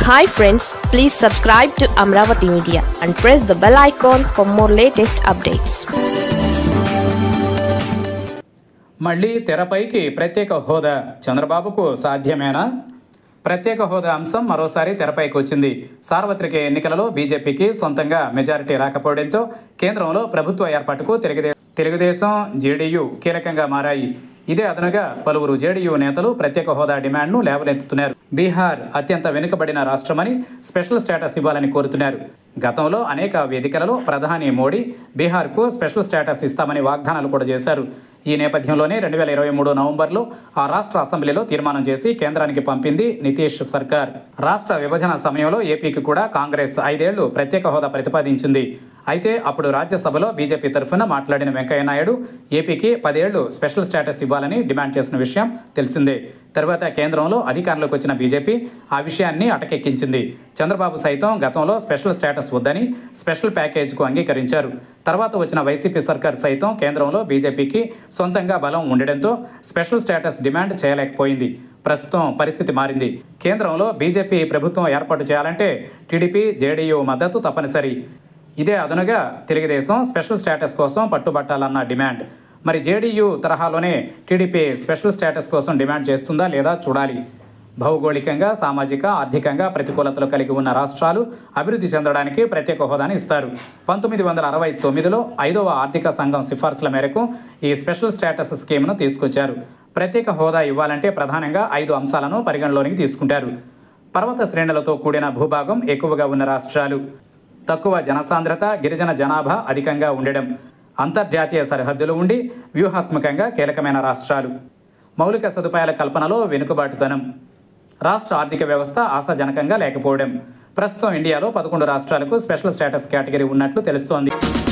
Hi friends, please subscribe to Amravati Media and press the bell icon for more latest updates. మళ్ళీ తెరపైకి ప్రత్యేక హోదా చంద్రబాబుకు సాధ్యమేనా? ప్రత్యేక హోదా అంశం మరోసారి తెరపైకి వచ్చింది. సార్వత్రిక ఎన్నికలలో బీజేపీకి సొంతంగా మెజారిటీ రాకపోవడంతో కేంద్రంలో ప్రభుత్వ ఏర్పాటుకు తెలుగుదేశం, జేడీయూ కీలకంగా మారాయి. ఇదే అదనుగా పలువురు జేడీయూ నేతలు ప్రత్యేక హోదా డిమాండ్ను లేవనెత్తుతున్నారు. బీహార్ అత్యంత వెనుకబడిన రాష్ట్రమని స్పెషల్ స్టేటస్ ఇవ్వాలని కోరుతున్నారు. గతంలో అనేక వేదికలలో ప్రధాని మోడీ బీహార్కు స్పెషల్ స్టేటస్ ఇస్తామని వాగ్దానాలు కూడా చేశారు. ఈ నేపథ్యంలోనే 2023 నవంబర్లో ఆ రాష్ట్ర అసెంబ్లీలో తీర్మానం చేసి కేంద్రానికి పంపింది నితీష్ సర్కార్. రాష్ట్ర విభజన సమయంలో ఏపీకి కూడా కాంగ్రెస్ 5 ఏళ్లు ప్రత్యేక హోదా ప్రతిపాదించింది. అయితే అప్పుడు రాజ్యసభలో బీజేపీ తరఫున మాట్లాడిన వెంకయ్యనాయుడు ఏపీకి 10 ఏళ్లు స్పెషల్ స్టేటస్ ఇవ్వాలని డిమాండ్ చేసిన విషయం తెలిసిందే. తర్వాత కేంద్రంలో అధికారంలోకి వచ్చిన బీజేపీ ఆ విషయాన్ని అటకెక్కించింది. చంద్రబాబు సైతం గతంలో స్పెషల్ స్టేటస్ వద్దని స్పెషల్ ప్యాకేజ్కు అంగీకరించారు. తర్వాత వచ్చిన వైసీపీ సర్కార్ సైతం కేంద్రంలో బీజేపీకి సొంతంగా బలం ఉండడంతో స్పెషల్ స్టేటస్ డిమాండ్ చేయలేకపోయింది. ప్రస్తుతం పరిస్థితి మారింది. కేంద్రంలో బీజేపీ ప్రభుత్వం ఏర్పాటు చేయాలంటే టీడీపీ, జేడీయూ మద్దతు తప్పనిసరి. ఇదే అదనుగా తెలుగుదేశం స్పెషల్ స్టేటస్ కోసం పట్టుబట్టాలన్న డిమాండ్. మరి జేడీయూ తరహాలోనే టీడీపీ స్పెషల్ స్టేటస్ కోసం డిమాండ్ చేస్తుందా లేదా చూడాలి. భౌగోళికంగా, సామాజిక, ఆర్థికంగా ప్రతికూలతలు కలిగి ఉన్న రాష్ట్రాలు అభివృద్ధి చెందడానికి ప్రత్యేక హోదాని ఇస్తారు. 1969లో 5వ ఆర్థిక సంఘం సిఫార్సుల మేరకు ఈ స్పెషల్ స్టేటస్ స్కీమ్ను తీసుకొచ్చారు. ప్రత్యేక హోదా ఇవ్వాలంటే ప్రధానంగా 5 అంశాలను పరిగణలోనికి తీసుకుంటారు. పర్వత శ్రేణులతో కూడిన భూభాగం ఎక్కువగా ఉన్న రాష్ట్రాలు, తక్కువ జనసాంద్రత, గిరిజన జనాభా అధికంగా ఉండడం, అంతర్జాతీయ సరిహద్దులు ఉండి వ్యూహాత్మకంగా కీలకమైన రాష్ట్రాలు, మౌలిక సదుపాయాల కల్పనలో వెనుకబాటుతనం, రాష్ట్ర ఆర్థిక వ్యవస్థ ఆశాజనకంగా లేకపోవడం. ప్రస్తుతం ఇండియాలో 11 రాష్ట్రాలకు స్పెషల్ స్టేటస్ కేటగిరీ ఉన్నట్లు తెలుస్తోంది.